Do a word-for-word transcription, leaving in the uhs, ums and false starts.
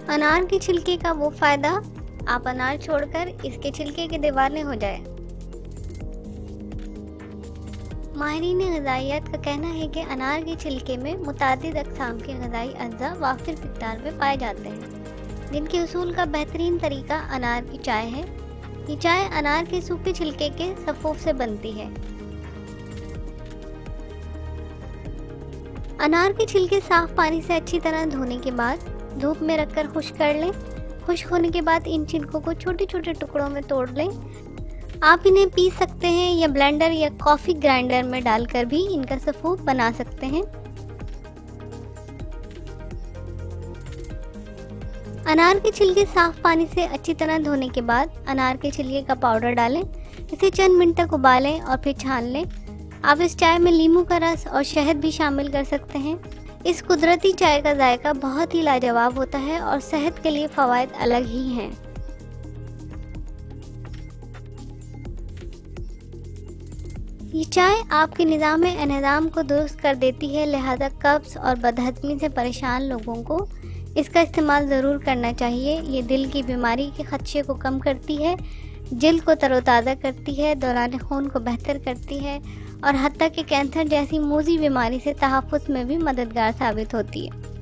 अनार के छिलके का वो फ़ायदा, आप अनार छोड़कर इसके छिलके के दीवाने हो जाए। माहिरीन ग़िज़ाइयत का कहना है कि अनार के छिलके में मुतादिद अक़साम के ग़िज़ाई अज्जा वाफ़िर मिक़दार में पाए जाते हैं, जिनके उसूल का बेहतरीन तरीका अनार की चाय है। ये चाय अनार के सूखे छिलके के सफ़ूफ से बनती है। अनार के छिलके साफ़ पानी से अच्छी तरह धोने के बाद धूप में रखकर खुश्क कर लें। खुश्क होने के बाद इन छिलकों को छोटे छोटे टुकड़ों में तोड़ लें। आप इन्हें पीस सकते हैं या ब्लेंडर या कॉफ़ी ग्राइंडर में डालकर भी इनका सफ़ूफ बना सकते हैं। अनार के छिलके साफ़ पानी से अच्छी तरह धोने के बाद अनार के छिलके का पाउडर डालें। इसे चंद मिनट तक उबालें और फिर छान लें। आप इस चाय में नींबू का रस और शहद भी शामिल कर सकते हैं। इस कुदरती चाय का जायका बहुत ही लाजवाब होता है और सेहत के लिए फ़वाइद अलग ही हैं। ये चाय आपके निज़ाम एनज़ाम को दुरुस्त कर देती है, लिहाजा कब्ज़ और बदहज़मी से परेशान लोगों को इसका इस्तेमाल ज़रूर करना चाहिए। ये दिल की बीमारी के ख़दशे को कम करती है, जिल्द को तरोताज़ा करती है, दौरान खून को बेहतर करती है और हत्ता कि कैंसर जैसी मूज़ी बीमारी से तहफ़्फ़ुज़ में भी मददगार साबित होती है।